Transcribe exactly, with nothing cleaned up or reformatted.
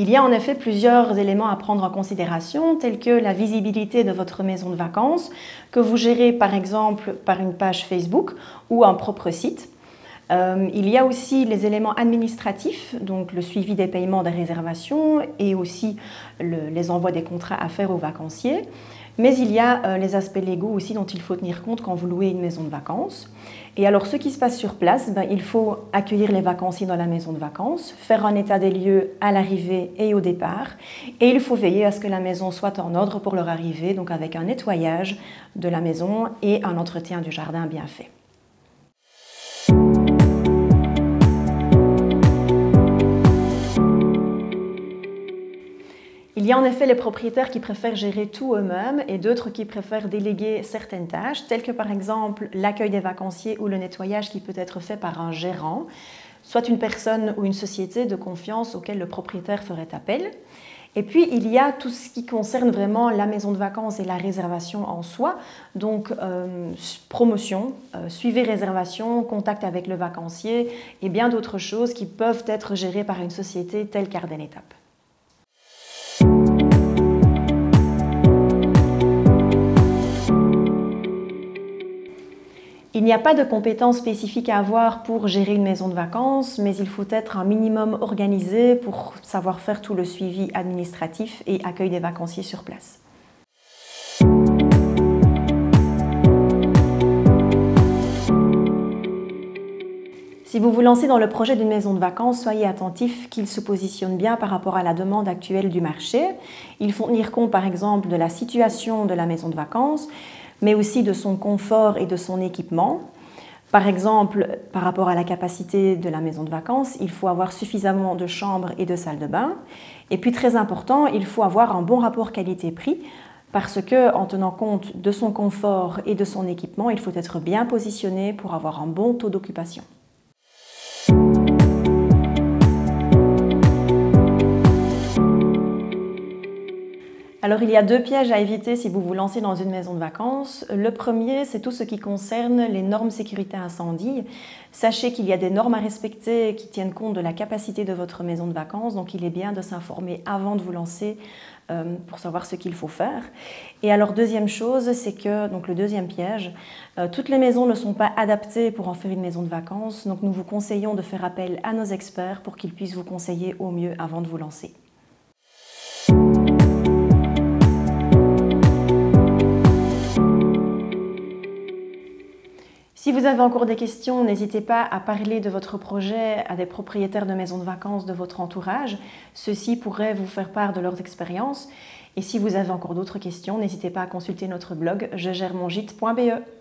Il y a en effet plusieurs éléments à prendre en considération, tels que la visibilité de votre maison de vacances, que vous gérez par exemple par une page Facebook ou un propre site. Euh, il y a aussi les éléments administratifs, donc le suivi des paiements des réservations et aussi le, les envois des contrats à faire aux vacanciers. Mais il y a euh, les aspects légaux aussi dont il faut tenir compte quand vous louez une maison de vacances. Et alors, ce qui se passe sur place, ben, il faut accueillir les vacanciers dans la maison de vacances, faire un état des lieux à l'arrivée et au départ. Et il faut veiller à ce que la maison soit en ordre pour leur arrivée, donc avec un nettoyage de la maison et un entretien du jardin bien fait. Il y a en effet les propriétaires qui préfèrent gérer tout eux-mêmes et d'autres qui préfèrent déléguer certaines tâches, telles que par exemple l'accueil des vacanciers ou le nettoyage qui peut être fait par un gérant, soit une personne ou une société de confiance auquel le propriétaire ferait appel. Et puis, il y a tout ce qui concerne vraiment la maison de vacances et la réservation en soi, donc euh, promotion, euh, suivi réservation, contact avec le vacancier et bien d'autres choses qui peuvent être gérées par une société telle qu'Ardennes Étapes. Il n'y a pas de compétences spécifiques à avoir pour gérer une maison de vacances, mais il faut être un minimum organisé pour savoir faire tout le suivi administratif et accueil des vacanciers sur place. Si vous vous lancez dans le projet d'une maison de vacances, soyez attentif qu'il se positionne bien par rapport à la demande actuelle du marché. Il faut tenir compte par exemple de la situation de la maison de vacances, mais aussi de son confort et de son équipement. Par exemple, par rapport à la capacité de la maison de vacances, il faut avoir suffisamment de chambres et de salles de bain. Et puis très important, il faut avoir un bon rapport qualité-prix parce que, en tenant compte de son confort et de son équipement, il faut être bien positionné pour avoir un bon taux d'occupation. Alors, il y a deux pièges à éviter si vous vous lancez dans une maison de vacances. Le premier, c'est tout ce qui concerne les normes sécurité incendie. Sachez qu'il y a des normes à respecter qui tiennent compte de la capacité de votre maison de vacances, donc il est bien de s'informer avant de vous lancer euh, pour savoir ce qu'il faut faire. Et alors, deuxième chose, c'est que, donc le deuxième piège, euh, toutes les maisons ne sont pas adaptées pour en faire une maison de vacances, donc nous vous conseillons de faire appel à nos experts pour qu'ils puissent vous conseiller au mieux avant de vous lancer. Si vous avez encore des questions, n'hésitez pas à parler de votre projet à des propriétaires de maisons de vacances de votre entourage. Ceux-ci pourraient vous faire part de leurs expériences. Et si vous avez encore d'autres questions, n'hésitez pas à consulter notre blog je gère mon gîte point be.